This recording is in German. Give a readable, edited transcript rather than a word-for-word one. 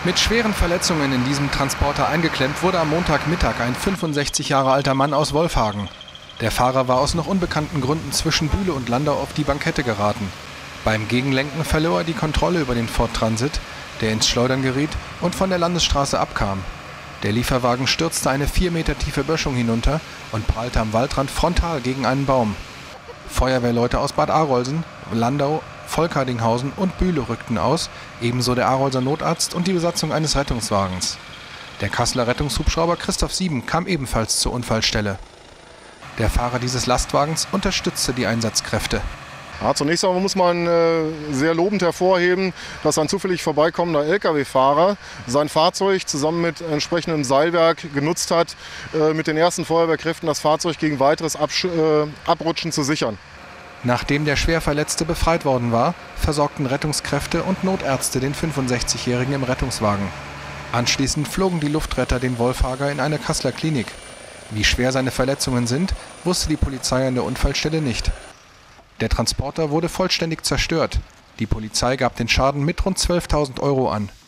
Mit schweren Verletzungen in diesem Transporter eingeklemmt wurde am Montagmittag ein 65 Jahre alter Mann aus Wolfhagen. Der Fahrer war aus noch unbekannten Gründen zwischen Bühle und Landau auf die Bankette geraten. Beim Gegenlenken verlor er die Kontrolle über den Ford Transit, der ins Schleudern geriet und von der Landesstraße abkam. Der Lieferwagen stürzte eine 4 Meter tiefe Böschung hinunter und prallte am Waldrand frontal gegen einen Baum. Feuerwehrleute aus Bad Arolsen, Landau, Volkerdinghausen und Bühle rückten aus, ebenso der Arolser Notarzt und die Besatzung eines Rettungswagens. Der Kasseler Rettungshubschrauber Christoph 7 kam ebenfalls zur Unfallstelle. Der Fahrer dieses Lastwagens unterstützte die Einsatzkräfte. Ja, zunächst einmal muss man sehr lobend hervorheben, dass ein zufällig vorbeikommender Lkw-Fahrer sein Fahrzeug zusammen mit entsprechendem Seilwerk genutzt hat, mit den ersten Feuerwehrkräften das Fahrzeug gegen weiteres Abrutschen zu sichern. Nachdem der Schwerverletzte befreit worden war, versorgten Rettungskräfte und Notärzte den 65-Jährigen im Rettungswagen. Anschließend flogen die Luftretter den Wolfhager in eine Kasseler Klinik. Wie schwer seine Verletzungen sind, wusste die Polizei an der Unfallstelle nicht. Der Transporter wurde vollständig zerstört. Die Polizei gab den Schaden mit rund 12.000 € an.